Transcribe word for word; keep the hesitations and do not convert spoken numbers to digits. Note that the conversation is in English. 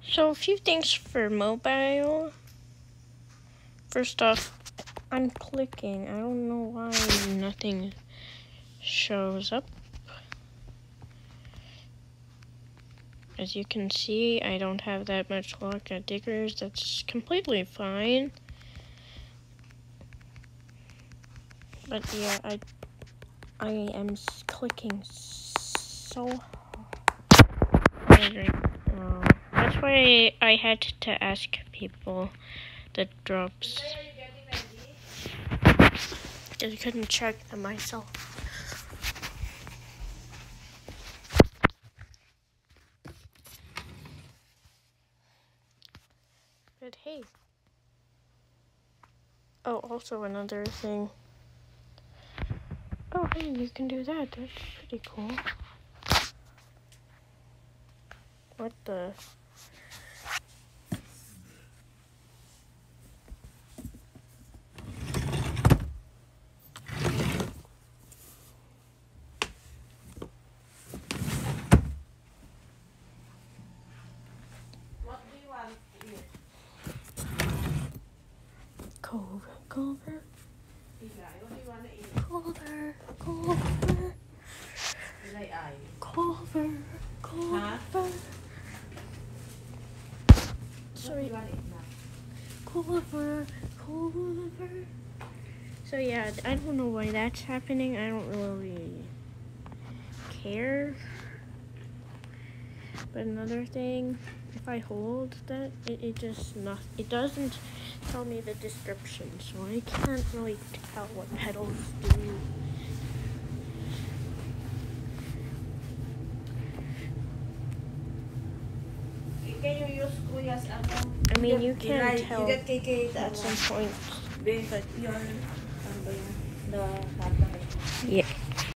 So a few things for mobile. First off, I'm clicking. I don't know why nothing shows up. As you can see, I don't have that much luck at diggers. That's completely fine. But yeah, I I am clicking so hard right now. That's why I had to ask people the drops. I couldn't check them myself. But hey. Oh, also another thing. Oh, hey, you can do that. That's pretty cool. What the? What do you want to eat? Culver, Culver, What do you want to eat? Culver, Culver, You like eye? Culver, Culver. Sorry. What do you want to eat now? Culver, Culver. So yeah, I don't know why that's happening. I don't really care. But another thing, if I hold that, it, it just not, it doesn't tell me the description, so I can't really tell what petals do. Can you use Kuya's ano? I mean, you get- can like, tell You get K K at some point. But your, ano ba yun? The hot na Yeah.